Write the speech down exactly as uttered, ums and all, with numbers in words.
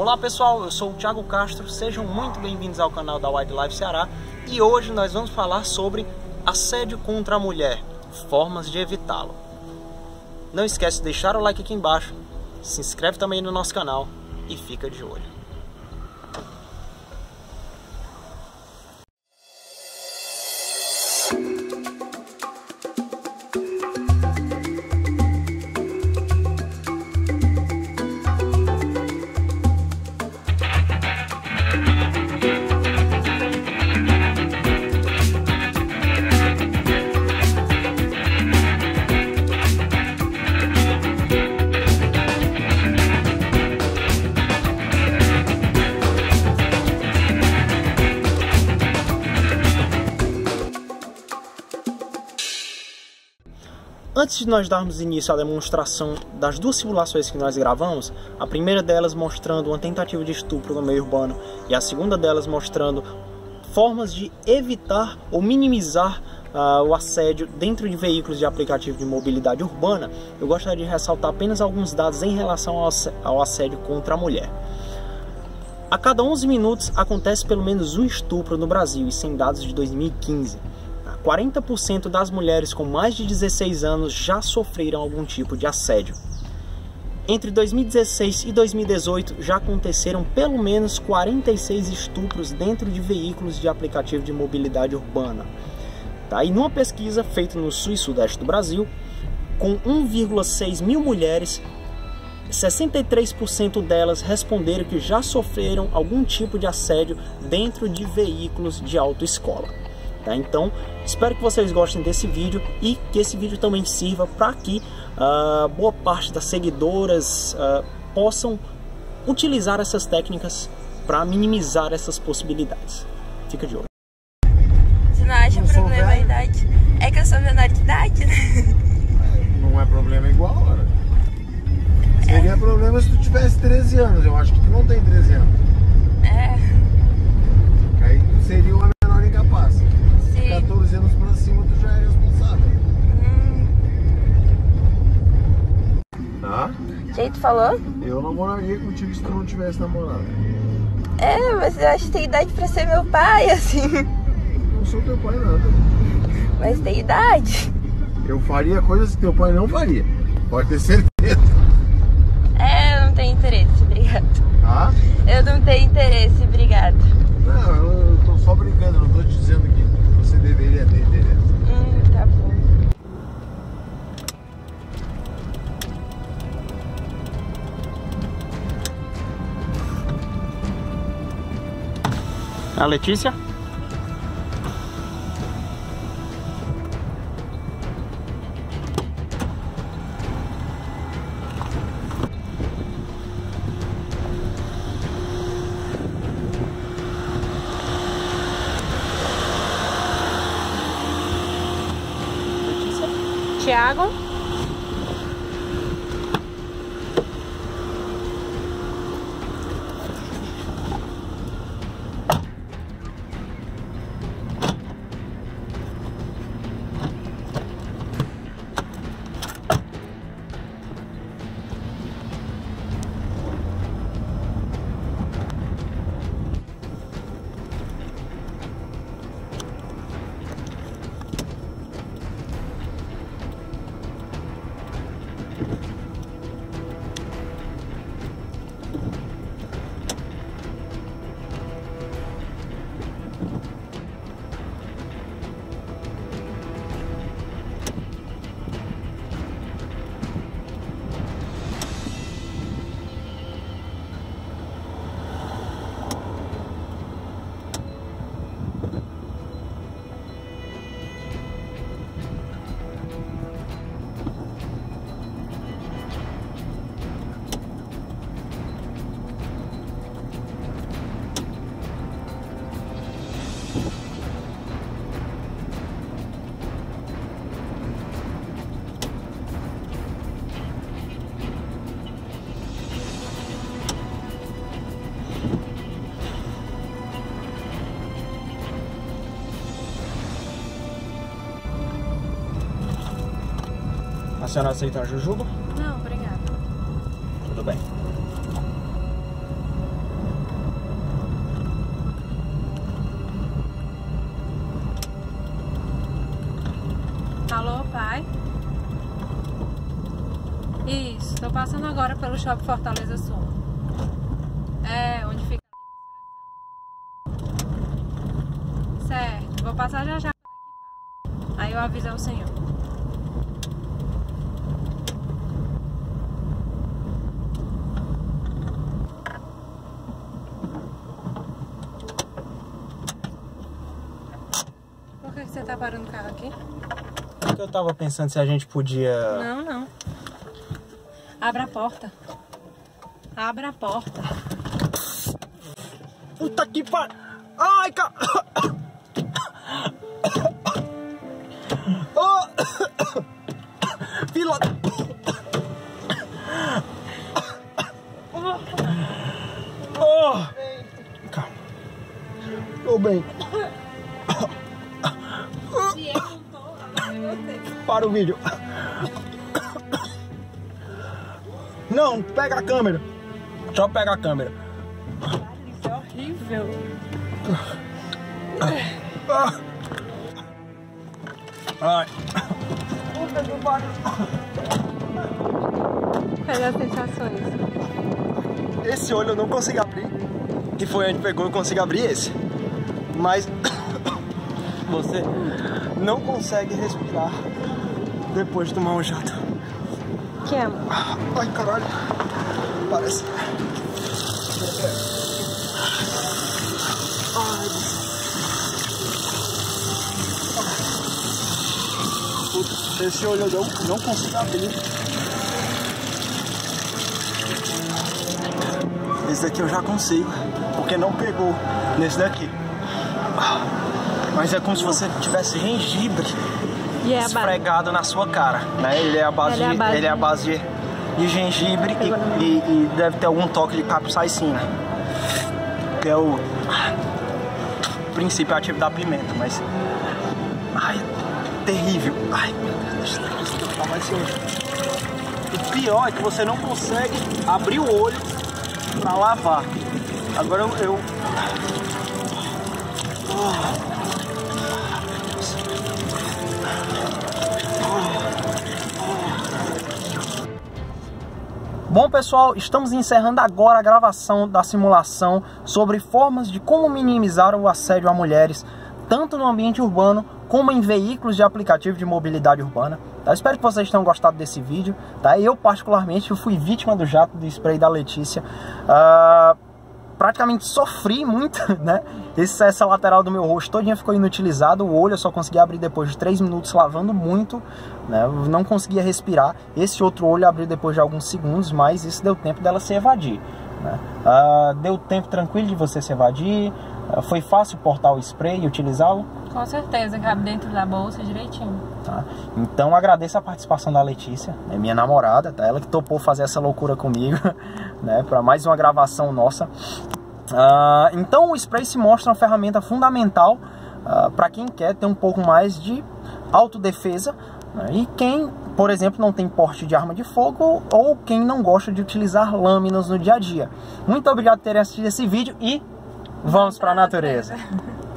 Olá pessoal, eu sou o Thiago Castro, sejam muito bem-vindos ao canal da Wildlife Ceará e hoje nós vamos falar sobre assédio contra a mulher, formas de evitá-lo. Não esquece de deixar o like aqui embaixo, se inscreve também no nosso canal e fica de olho. Antes de nós darmos início à demonstração das duas simulações que nós gravamos, a primeira delas mostrando uma tentativa de estupro no meio urbano e a segunda delas mostrando formas de evitar ou minimizar uh, o assédio dentro de veículos de aplicativo de mobilidade urbana, eu gostaria de ressaltar apenas alguns dados em relação ao assédio contra a mulher. A cada onze minutos acontece pelo menos um estupro no Brasil, isso em dados de dois mil e quinze. quarenta por cento das mulheres com mais de dezesseis anos já sofreram algum tipo de assédio. Entre dois mil e dezesseis e dois mil e dezoito já aconteceram pelo menos quarenta e seis estupros dentro de veículos de aplicativo de mobilidade urbana. Tá? E numa pesquisa feita no sul e sudeste do Brasil, com um vírgula seis mil mulheres, sessenta e três por cento delas responderam que já sofreram algum tipo de assédio dentro de veículos de autoescola. Tá? Então, espero que vocês gostem desse vídeo e que esse vídeo também sirva para que uh, boa parte das seguidoras uh, possam utilizar essas técnicas para minimizar essas possibilidades. Fica de olho. Você não acha problema a idade? É que eu sou menor de idade, né? Não é problema igual, hora. Seria é. problema se tu tivesse treze anos. Eu acho que tu não tem treze anos. É. Aí tu seria uma menor incapaz. quatorze anos pra cima tu já é responsável. Hum. Tá? Quem tu falou? Eu namoraria contigo se tu não tivesse namorado. É, mas eu acho que tem idade pra ser meu pai, assim. Não sou teu pai nada. Mas tem idade. Eu faria coisas que teu pai não faria. Pode ter certeza. É, eu não tenho interesse, obrigado. Tá? Eu não tenho interesse, obrigado. Não, eu tô só brincando, não tô te dizendo que você deveria ter interesse. Hum, tá bom. A Letícia? Thiago? A senhora aceita a jujuba? Não, obrigada. Tudo bem. Tô passando agora pelo Shopping Fortaleza Sul. É, onde fica. Certo, vou passar já já. Aí eu aviso ao senhor. Por que você tá parando o carro aqui? Eu tava pensando se a gente podia... Não, não. Abra a porta. Abra a porta. Puta que pariu! Ai, cara! Oh! Fila... Oh! Calma. Tô bem. Para o vídeo. Não, pega a câmera. Só pega a câmera. Isso é horrível. Ai. Puta que pariu. Quais as sensações? Esse olho eu não consigo abrir. Que foi onde pegou, eu consigo abrir esse. Mas você não consegue respirar depois de tomar um jato. Que é? Ai, caralho. Parece. Ai, puta, esse olho eu não, não consigo abrir. Esse daqui eu já consigo, porque não pegou nesse daqui. Mas é como se você tivesse gengibre Yeah, esfregado na sua cara, né? Ele é a base, ele é a base, ele é a base de, de gengibre e, e, e deve ter algum toque de capsaicina, que é o princípio ativo da pimenta, mas ai, terrível. Ai, deixa eu tomar esse olho. O pior é que você não consegue abrir o olho pra lavar. Agora eu, eu... Oh. Bom, pessoal, estamos encerrando agora a gravação da simulação sobre formas de como minimizar o assédio a mulheres, tanto no ambiente urbano como em veículos de aplicativo de mobilidade urbana. Tá? Espero que vocês tenham gostado desse vídeo. Tá? Eu, particularmente, eu fui vítima do jato do spray da Letícia. Uh, praticamente sofri muito, né? Esse, essa lateral do meu rosto todinha ficou inutilizada. O olho eu só consegui abrir depois de três minutos lavando muito, né? Eu não conseguia respirar. Esse outro olho abriu depois de alguns segundos, mas isso deu tempo dela se evadir, né? Uh, deu tempo tranquilo de você se evadir. Uh, foi fácil portar o spray e utilizá-lo? Com certeza, cabe dentro da bolsa direitinho. Tá? Então agradeço a participação da Letícia, né, minha namorada, tá? Ela que topou fazer essa loucura comigo, né, para mais uma gravação nossa. Uh, então o spray se mostra uma ferramenta fundamental uh, para quem quer ter um pouco mais de autodefesa, né, e quem, por exemplo, não tem porte de arma de fogo ou quem não gosta de utilizar lâminas no dia a dia. Muito obrigado por terem assistido esse vídeo e vamos para a natureza.